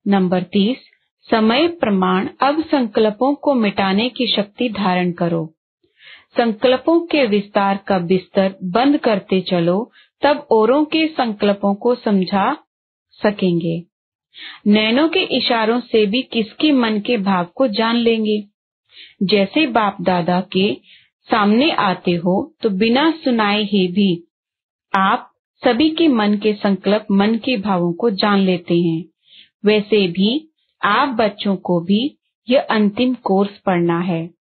Number 30, समय प्रमाण। अब संकल्पों को मिटाने की शक्ति धारण करो। संकल्पों के विस्तार का बिस्तर बंद करते चलो, तब औरों के संकल्पों को समझा सकेंगे। नैनों के इशारों से भी किसकी मन के भाव को जान लेंगे। जैसे बाप दादा के सामने आते हो तो बिना सुनाए ही भी आप सभी के मन के संकल्प, मन के भावों को जान लेते हैं। वैसे भी आप बच्चों को भी यह अंतिम कोर्स पढ़ना है।